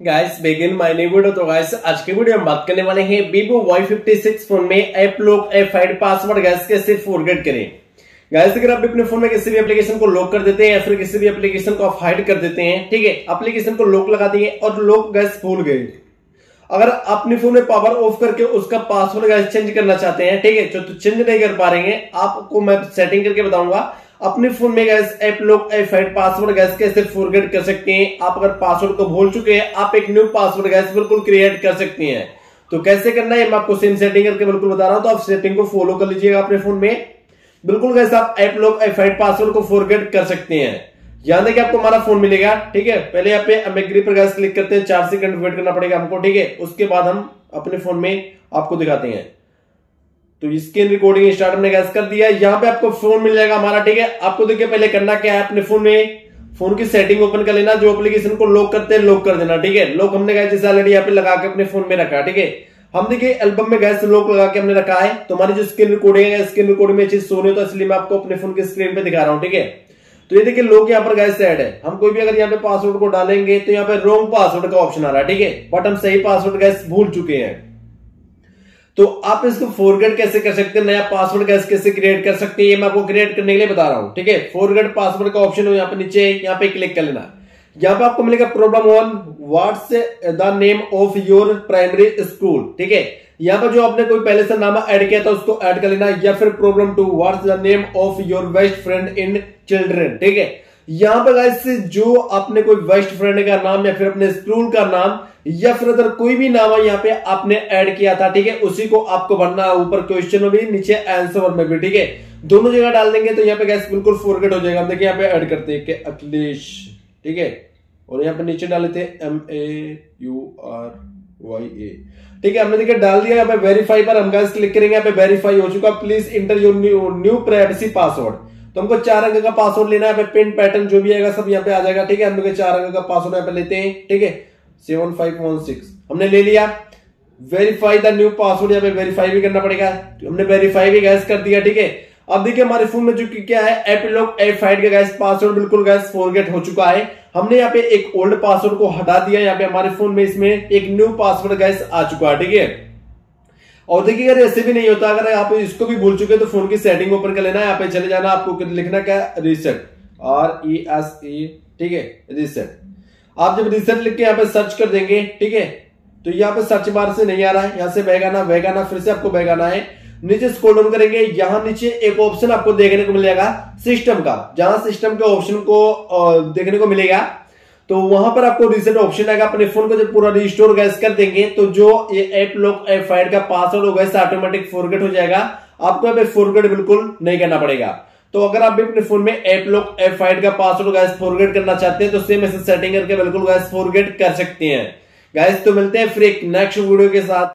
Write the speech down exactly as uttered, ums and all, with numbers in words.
Guys begin my new video. तो guys आज के वीडियो में बात करने वाले हैं Vivo Y fifty six phone में app lock app hide password guys कैसे फॉरगेट करें। गाइस अगर आप अपने फोन में किसी भी एप्लीकेशन को लॉक कर देते हैं या फिर किसी भी एप्लीकेशन को आप हाइड कर देते हैं, ठीक है, एप्लीकेशन को लॉक लगा दिए और लॉक गाइस भूल गए, अगर अपने फोन में पावर ऑफ करके उसका पासवर्ड गाइस चेंज करना चाहते हैं, ठीक है, तो चेंज नहीं कर पा रहे हैं, आपको मैं सेटिंग करके बताऊंगा अपने फोन में guys app lock app hide password guys कैसे फॉरगेट कर सकते हैं। आप अगर पासवर्ड को भूल चुके हैं, आप एक न्यू पासवर्ड गैस बिल्कुल क्रिएट कर सकते हैं। तो कैसे करना है मैं आपको सेम सेटिंग करके बिल्कुल बता रहा हूं, तो आप सेटिंग को फॉलो कर लीजिएगा अपने फोन में। बिल्कुल गैस आप app lock app hide password को फॉरगेट कर सकते हैं। याद है कि आपको हमारा फोन मिलेगा, ठीक है, पहले यहाँ पे हम एग्री पर गैस क्लिक करते हैं, चार सेकंड वेट करना पड़ेगा हमको, ठीक है, उसके बाद हम अपने फोन में आपको दिखाते हैं। तो स्क्रीन रिकॉर्डिंग स्टार्ट हमने गैस कर दिया, यहाँ पे आपको फोन मिल जाएगा हमारा, ठीक है। आपको देखिए पहले करना क्या है, अपने फोन में फोन की सेटिंग ओपन कर लेना, जो एप्लीकेशन को लॉक करते हैं लॉक कर देना, ठीक है। लॉक हमने गैस जैसे ऑलरेडी यहाँ पे लगा के अपने फोन में रखा, ठीक है। हम देखिए एल्बम में गैस लॉक लगा के हमने रखा है, तो हमारी जो स्क्रीन रिकॉर्डिंग है स्क्रीन रिकॉर्डिंग में चीज सोने, तो इसलिए मैं आपको अपने फोन की स्क्रीन पे दिखा रहा हूँ, ठीक है। तो ये देखिए लॉक यहाँ पर गैस ऐड है, हम कोई भी अगर यहाँ पे पासवर्ड को डालेंगे तो यहाँ पे रॉन्ग पासवर्ड का ऑप्शन आ रहा है, ठीक है, बट हम सही पासवर्ड गैस भूल चुके हैं। तो आप इसको फॉरगेट कैसे कर सकते हैं, नया पासवर्ड गैस कैसे क्रिएट कर सकते हैं, ये मैं आपको क्रिएट करने के लिए बता रहा हूं, ठीक है। फॉरगेट पासवर्ड का ऑप्शन यहाँ पे नीचे यहाँ पे क्लिक कर लेना, यहाँ पे आपको मिलेगा problem one what's the name of your primary school, ठीक है। यहाँ पर जो आपने कोई पहले से नाम ऐड किया था उसको ऐड कर लेना, या फिर problem two what's the name of your best friend in children, ठीक है। यहाँ पर गाइस जो आपने कोई बेस्ट फ्रेंड का नाम या फिर अपने स्कूल का नाम या फिर अगर कोई भी नाम है यहाँ पे आपने ऐड किया था, ठीक है, उसी को आपको भरना, ऊपर क्वेश्चन में भी नीचे आंसर में भी, ठीक है, दोनों जगह डाल देंगे तो यहाँ पे गैस बिल्कुल फॉरगेट हो जाएगा। देखिए यहाँ पे ऐड करते हैं अखिलेश, ठीक है, और यहाँ पे नीचे डाल लेते हैं M A U R Y A, ठीक है, हमने देखिए डाल दिया। यहाँ पे वेरीफाई पर हम गैस क्लिक करेंगे, यहाँ पे वेरीफाई हो चुका, please enter your new privacy password. तो हमको चार अंक का पासवर्ड लेना है, पिन पैटर्न जो भी आएगा सब यहाँ पे आ जाएगा, ठीक है। हम लोग चार अंक का पासवर्ड यहाँ पे लेते हैं, ठीक है, सेवन फाइव वन सिक्स हमने ले लिया। वेरीफाई द न्यू पासवर्ड यहाँ पे वेरीफाई भी करना पड़ेगा, हमने वेरीफाई भी गैस कर दिया, ठीक है। अब देखिए हमारे फोन में जो क्या है ऐप लॉक ऐप हाइड का गैस पासवर्ड बिल्कुल गैस फॉरगेट हो चुका है। हमने यहाँ पे एक ओल्ड पासवर्ड को हटा दिया, यहाँ पे हमारे फोन में इसमें एक न्यू पासवर्ड गैस आ चुका है, ठीक है। और देखिए अगर ऐसे भी नहीं होता, अगर आप इसको भी भूल चुके तो फोन की सेटिंग ओपन कर लेना है, यहाँ पे चले जाना, आपको लिखना क्या है reset, R E S E, ठीक है, रीसेट। आप जब रीसेट लिख के यहाँ पे सर्च कर देंगे, ठीक है, तो यहाँ पे सर्च बार से नहीं आ रहा है, यहाँ से बैग आना बैग आना फिर से आपको बैग आना है, नीचे स्क्रॉल डाउन करेंगे, यहाँ नीचे एक ऑप्शन आपको देखने को मिलेगा सिस्टम का, जहां सिस्टम के ऑप्शन को देखने को मिलेगा तो वहां पर आपको रीसेट ऑप्शन आएगा। अपने फोन को जब पूरा रिस्टोर गैस कर देंगे तो जो ये ऐप लॉक ऐप हाइड का पासवर्ड होगा ऑटोमेटिक फॉरगेट हो जाएगा, आपको यहाँ पे फॉरगेट बिल्कुल नहीं करना पड़ेगा। तो अगर आप भी अपने फोन में ऐप लॉक ऐप हाइड का पासवर्ड गैस फॉरगेट करना चाहते हैं तो सेम ऐसे सेटिंग करके बिल्कुल गैस फॉरगेट कर सकते हैं। गाइस तो मिलते हैं फिर एक नेक्स्ट वीडियो के साथ।